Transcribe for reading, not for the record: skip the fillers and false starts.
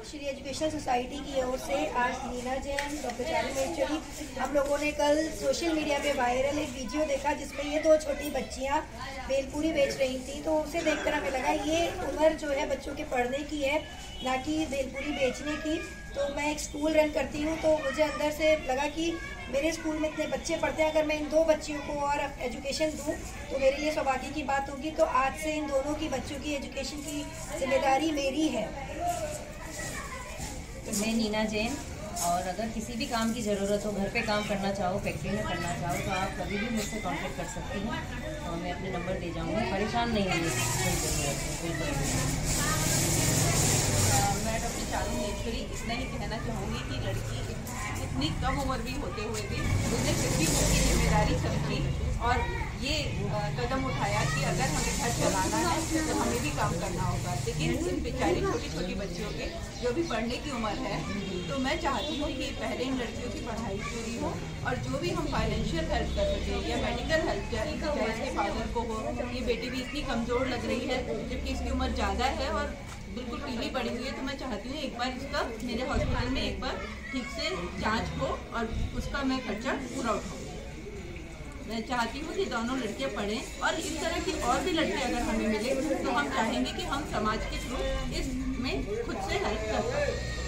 Shri educational society की ओर से आज नीना जैन, डॉक्टर चारू मेचुरी, हम लोगों ने कल सोशल मीडिया पे वायरल एक वीडियो देखा जिसमें ये दो छोटी बच्चियां भेलपूरी बेच रही थी। तो उसे देखकर हमें लगा ये उम्र जो है बच्चों के पढ़ने की है, ना कि भेलपूरी बेचने की। तो मैं एक स्कूल रन करती हूँ, तो मुझे अंदर से लगा कि मेरे स्कूल में इतने बच्चे पढ़ते हैं, अगर मैं इन दो बच्चियों को और एजुकेशन दूँ तो मेरे लिए सौभाग्य की बात होगी। तो आज से इन दोनों की बच्चों की एजुकेशन की जिम्मेदारी मेरी है। मैं नीना जैन, और अगर किसी भी काम की ज़रूरत हो, घर पे काम करना चाहो, फैक्ट्री में करना चाहो, तो आप कभी भी मुझसे कांटेक्ट कर सकती हैं। तो मैं अपने नंबर दे जाऊँगी, परेशान नहीं होंगे कोई ज़रूरत है, बिल्कुल। मैं डॉक्टर चारू मेचुरी इतना ही कहना चाहूँगी कि लड़की इतनी कम उम्र भी होते हुए भी उसने फिर भी उसकी जिम्मेदारी समझी और ये कदम उठाया कि अगर हमें घर चलाना है तो हमें भी काम करना होगा। लेकिन इन बेचारी छोटी छोटी बच्चियों के जो भी पढ़ने की उम्र है, तो मैं चाहती हूँ कि पहले इन लड़कियों की पढ़ाई पूरी हो और जो भी हम फाइनेंशियल हेल्प कर सकें या मेडिकल हेल्प, चाहे इसके फादर को हो। ये बेटी भी इतनी कमज़ोर लग रही है जबकि इसकी उम्र ज़्यादा है और बिल्कुल पीली पड़ी हुई है। तो मैं चाहती हूँ एक बार इसका मेरे हॉस्पिटल में एक बार ठीक से जांच हो और उसका मैं खर्चा पूरा उठाऊँ। मैं चाहती हूँ कि दोनों लड़कियाँ पढ़ें और इस तरह की और भी लड़कियाँ अगर हमें मिले तो हम चाहेंगे कि हम समाज के थ्रू इसमें खुद से हेल्प कर सकें।